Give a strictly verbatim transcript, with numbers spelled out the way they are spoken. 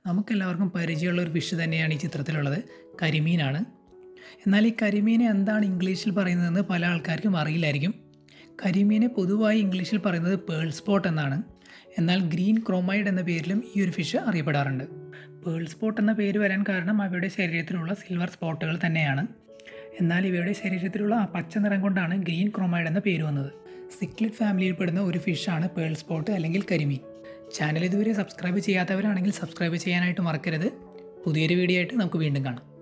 നമുക്കെല്ലാവർക്കും പരിചയമുള്ള ഒരു ഫിഷ് തന്നെയാണ് ഈ ചിത്രത്തിലുള്ളത്. കരിമീനാണ്. എന്നാൽ ഈ കരിമീനെ എന്താണ് ഇംഗ്ലീഷിൽ പറയുന്നതെന്ന് പല ആൾക്കാർക്കും അറിയില്ലായിരിക്കും. കരിമീനെ പൊതുവായി ഇംഗ്ലീഷിൽ പറയുന്നത് പേൾ സ്പോട്ട് എന്നാണ്. എന്നാൽ ഗ്രീൻ ക്രോമൈഡ് എന്ന പേരിലും ഈ ഒരു ഫിഷ് അറിയപ്പെടാറുണ്ട്. പേൾ സ്പോട്ട് എന്ന പേര് വരാൻ കാരണം അവയുടെ ശരീരത്തിലുള്ള സിൽവർ സ്പോട്ടുകൾ തന്നെയാണ്. എന്നാൽ ഇവയുടെ ശരീരത്തിലുള്ള ആ പച്ച നിറം കൊണ്ടാണ് ഗ്രീൻ ക്രോമൈഡ് എന്ന പേര് വന്നത്. സിക്ലിഡ് ഫാമിലിയിൽപ്പെടുന്ന ഒരു ഫിഷാണ് പേൾ സ്പോട്ട് അല്ലെങ്കിൽ കരിമീൻ. ചാനൽ ഇതുവരെ സബ്സ്ക്രൈബ് ചെയ്യാത്തവരാണെങ്കിൽ സബ്സ്ക്രൈബ് ചെയ്യാനായിട്ട് മറക്കരുത്. പുതിയൊരു വീഡിയോ ആയിട്ട് നമുക്ക് വീണ്ടും കാണാം.